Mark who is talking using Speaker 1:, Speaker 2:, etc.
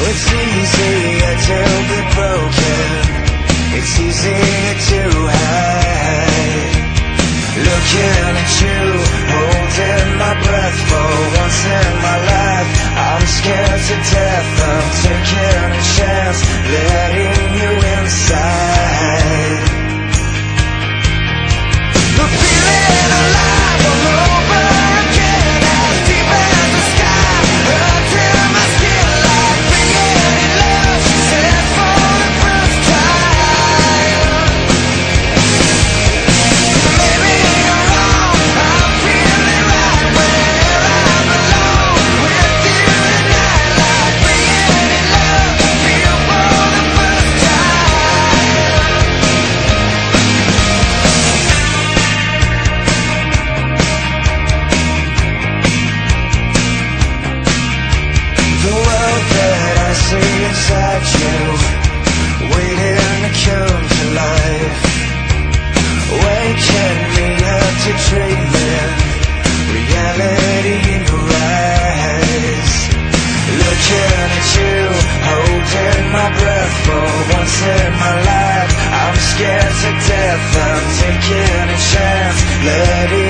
Speaker 1: It's easier to be broken, it's easier to hide. Looking at you, holding my breath for once in my life. I'm scared to death, I'm taking a chance, letting you inside. The feeling alive all over again, as deep as the sky, until my skin like bringing in love, she said for the first time. Maybe you're wrong, I'm feeling right where I belong, with you tonight, like bringing in love, feel for the first time. The world that I see inside you, waiting to come to life, waking me up to dreaming, reality in your eyes. Looking at you, holding my breath for once in my life. I'm scared to death, I'm taking a chance, letting